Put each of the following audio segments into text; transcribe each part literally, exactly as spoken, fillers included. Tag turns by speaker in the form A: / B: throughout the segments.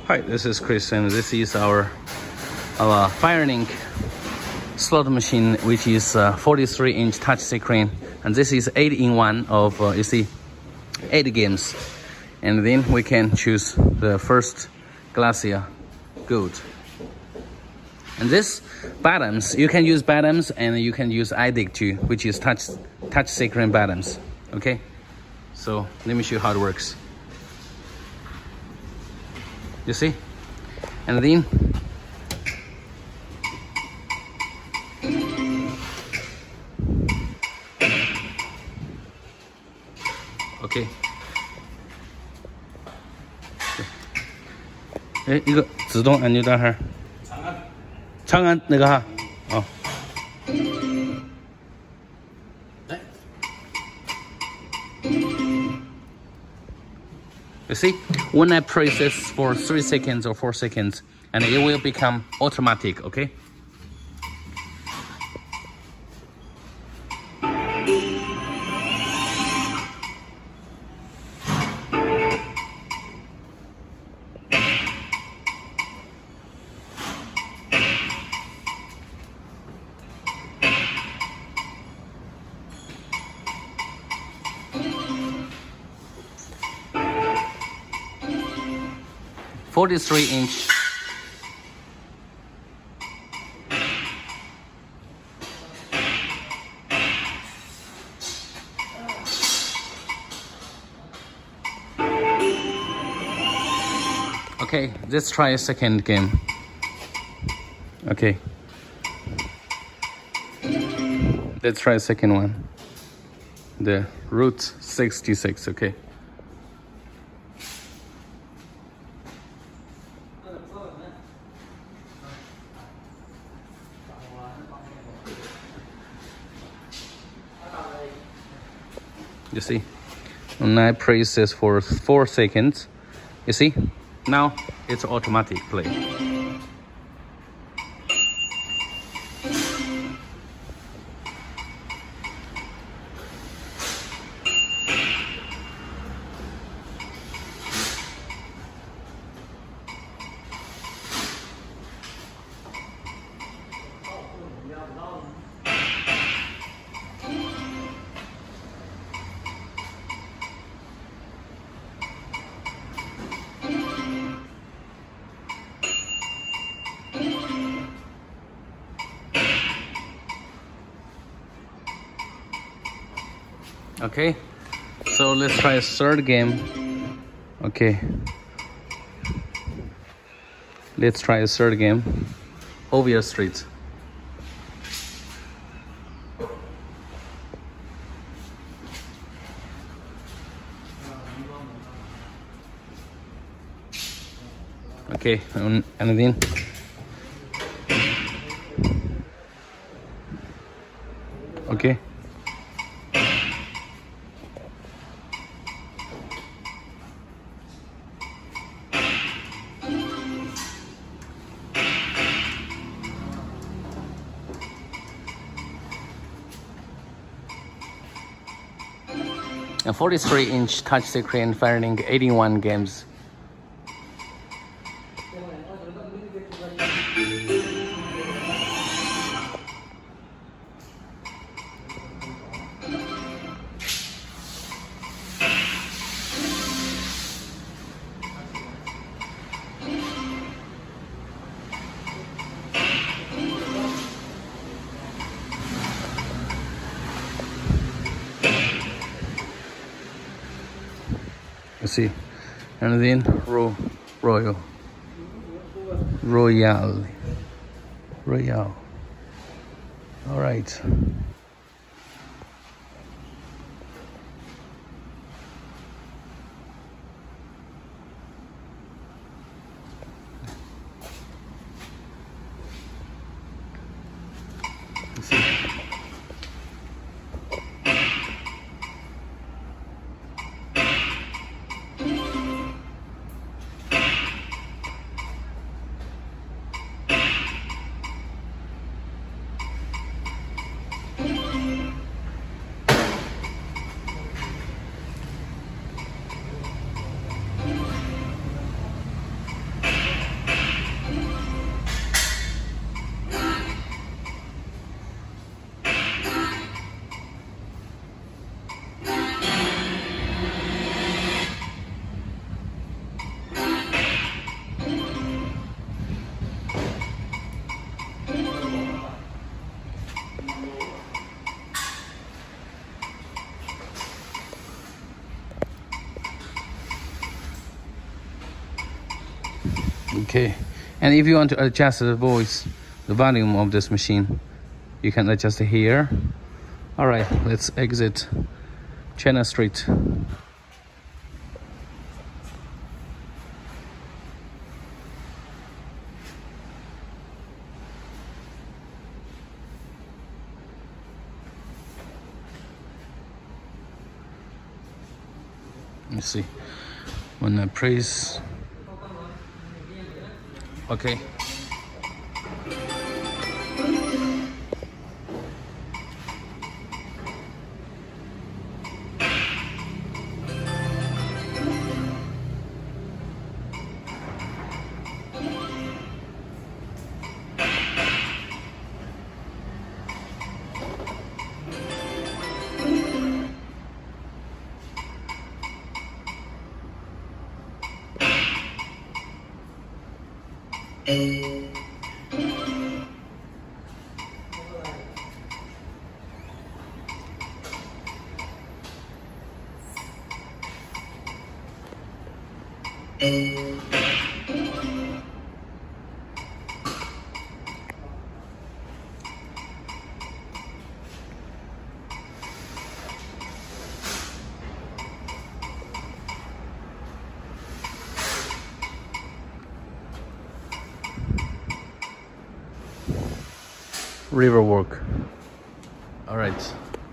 A: Hi, this is Chris, and this is our our Firelink slot machine, which is a forty-three inch touch screen, and this is eight in one of uh, you see eight games, and then we can choose the first Glacier Gold. And this buttons, you can use buttons and you can use I D I C too, which is touch touch screen buttons. Okay, so let me show you how it works. You see, and then OK， 哎，一个自动按钮在这儿，长按，长按那个哈，哦。来 ，You see, when I press this for three seconds or four seconds, and it will become automatic. Okay. forty-three inch. Okay, let's try a second game. Okay. Let's try a second one. The Route sixty-six, okay. You see, and I press this for four seconds. You see, now it's automatic play. Okay, so let's try a third game. Okay, let's try a third game. Ovia Street. Okay, and, and then okay. A forty-three inch touch screen Firelink eight in one games. You see, and then ro royal royal royal. All right. You see. Okay, and if you want to adjust the voice, the volume of this machine, you can adjust it here. All right, let's exit China Street. Let me see. When I press, okay. River walk. All right.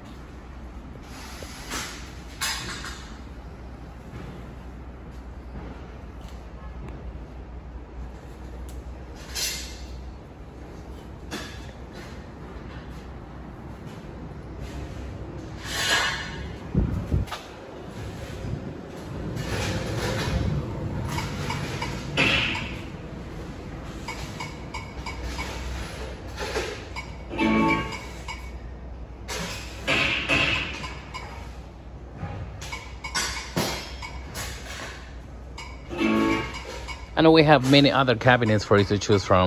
A: And we have many other cabinets for you to choose from.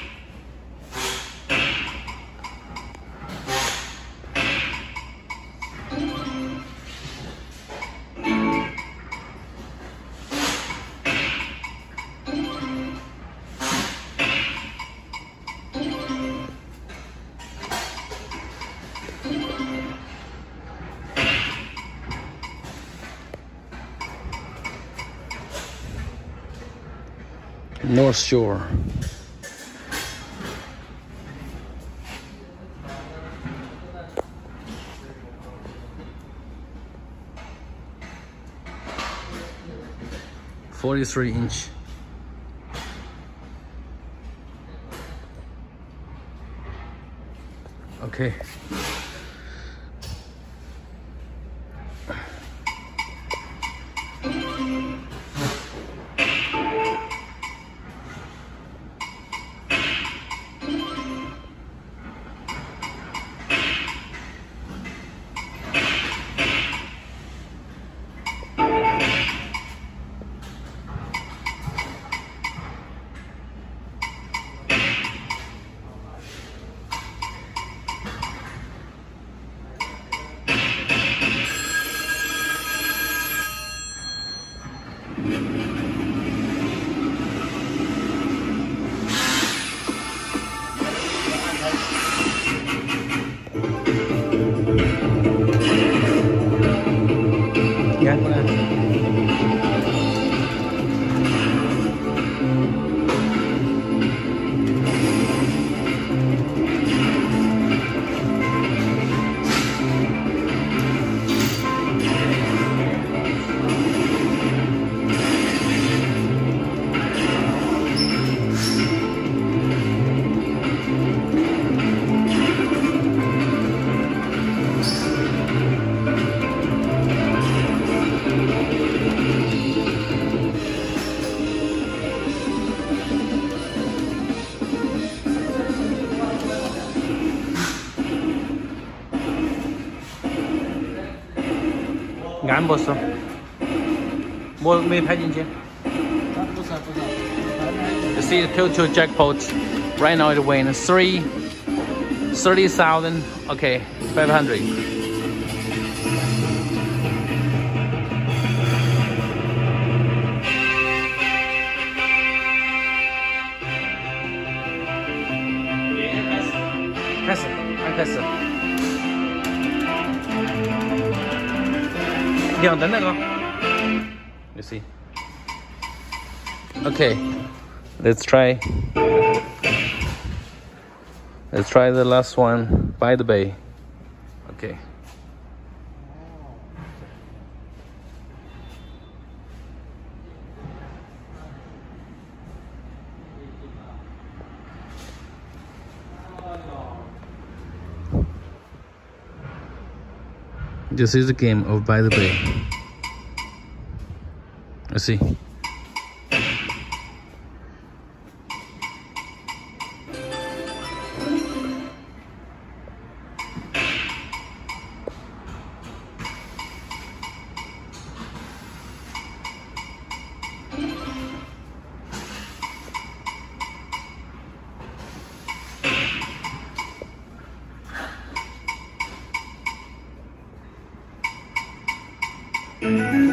A: North Shore. forty-three inch. Okay. 안 벗어. 뭐, 왜 팔인지? You see the total jackpot. Right now it wins three, thirty thousand. Okay, five hundred. 始。亮灯那个 ，you see. Okay, let's try. Let's try the last one by the bay. Okay. This is the game of By the Bay. Let's see.
B: Mm-hmm.